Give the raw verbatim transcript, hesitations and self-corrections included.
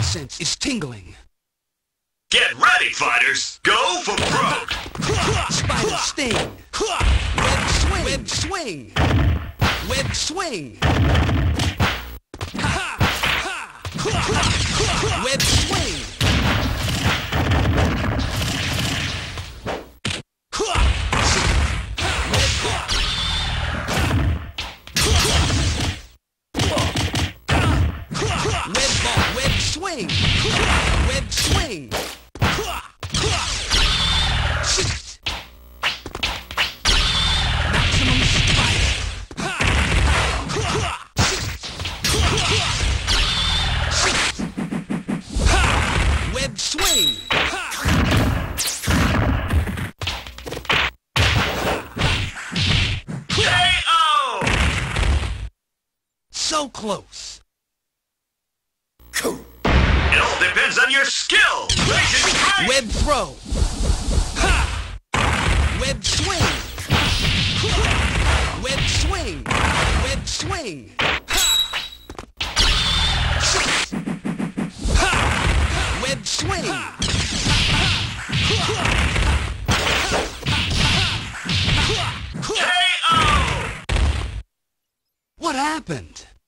sense is tingling. Get ready, fighters! Go for broke! Spider sting! Web swing! Web swing! Web swing! Web swing! Web ball! Web swing! Web swing! Maximum spider! Web swing! K O! So close! It all depends on your skill! Blazing strike! Web throw! Web swing! Web swing! Web swing! Web swing! K O! What happened?